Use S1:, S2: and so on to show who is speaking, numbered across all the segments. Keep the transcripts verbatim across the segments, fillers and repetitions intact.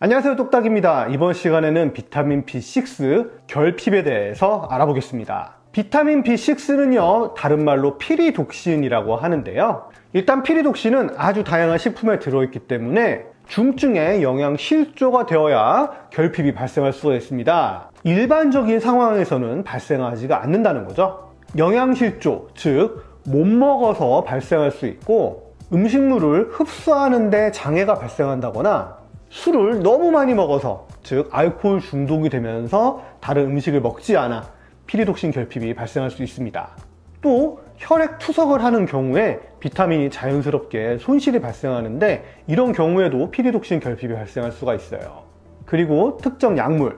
S1: 안녕하세요, 똑딱입니다. 이번 시간에는 비타민 비 식스 결핍에 대해서 알아보겠습니다. 비타민 비 식스는요 다른 말로 피리독신이라고 하는데요, 일단 피리독신은 아주 다양한 식품에 들어있기 때문에 중증의 영양 실조가 되어야 결핍이 발생할 수가 있습니다. 일반적인 상황에서는 발생하지가 않는다는 거죠. 영양 실조, 즉 못 먹어서 발생할 수 있고, 음식물을 흡수하는데 장애가 발생한다거나, 술을 너무 많이 먹어서, 즉 알코올 중독이 되면서 다른 음식을 먹지 않아 피리독신 결핍이 발생할 수 있습니다. 또 혈액 투석을 하는 경우에 비타민이 자연스럽게 손실이 발생하는데, 이런 경우에도 피리독신 결핍이 발생할 수가 있어요. 그리고 특정 약물,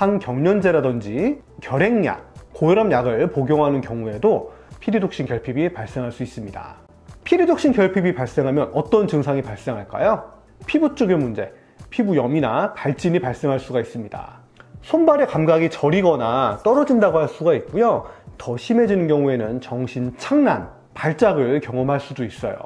S1: 항경련제라든지 결핵약, 고혈압약을 복용하는 경우에도 피리독신 결핍이 발생할 수 있습니다. 피리독신 결핍이 발생하면 어떤 증상이 발생할까요? 피부 쪽의 문제, 피부염이나 발진이 발생할 수가 있습니다. 손발의 감각이 저리거나 떨어진다고 할 수가 있고요, 더 심해지는 경우에는 정신착란, 발작을 경험할 수도 있어요.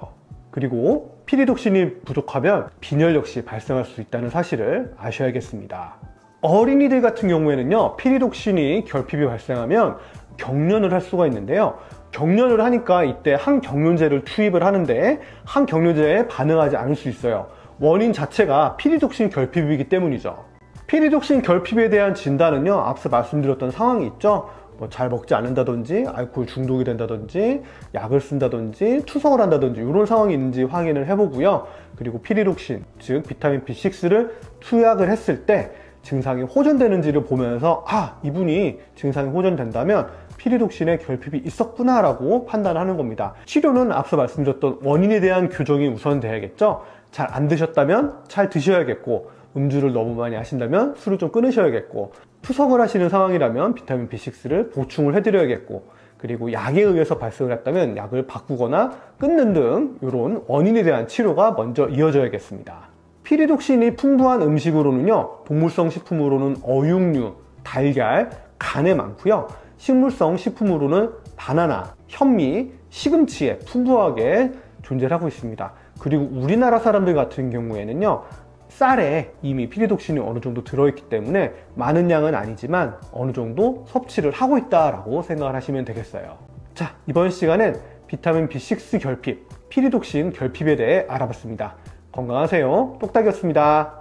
S1: 그리고 피리독신이 부족하면 빈혈 역시 발생할 수 있다는 사실을 아셔야겠습니다. 어린이들 같은 경우에는요, 피리독신이 결핍이 발생하면 경련을 할 수가 있는데요, 경련을 하니까 이때 항경련제를 투입을 하는데 항경련제에 반응하지 않을 수 있어요. 원인 자체가 피리독신 결핍이기 때문이죠. 피리독신 결핍에 대한 진단은요, 앞서 말씀드렸던 상황이 있죠. 뭐 잘 먹지 않는다든지, 알코올 중독이 된다든지, 약을 쓴다든지, 투석을 한다든지, 이런 상황이 있는지 확인을 해보고요. 그리고 피리독신, 즉 비타민 비 식스를 투약을 했을 때 증상이 호전되는지를 보면서, 아, 이분이 증상이 호전된다면 피리독신의 결핍이 있었구나 라고 판단하는 겁니다. 치료는 앞서 말씀드렸던 원인에 대한 교정이 우선 돼야겠죠. 잘 안 드셨다면 잘 드셔야겠고, 음주를 너무 많이 하신다면 술을 좀 끊으셔야겠고, 투석을 하시는 상황이라면 비타민 비 식스를 보충을 해드려야겠고, 그리고 약에 의해서 발생을 했다면 약을 바꾸거나 끊는 등 이런 원인에 대한 치료가 먼저 이어져야겠습니다. 피리독신이 풍부한 음식으로는요, 동물성 식품으로는 어육류, 달걀, 간에 많고요, 식물성 식품으로는 바나나, 현미, 시금치에 풍부하게 존재를 하고 있습니다. 그리고 우리나라 사람들 같은 경우에는요, 쌀에 이미 피리독신이 어느 정도 들어있기 때문에 많은 양은 아니지만 어느 정도 섭취를 하고 있다라고 생각을 하시면 되겠어요. 자, 이번 시간엔 비타민 비 식스 결핍, 피리독신 결핍에 대해 알아봤습니다. 건강하세요. 똑딱이었습니다.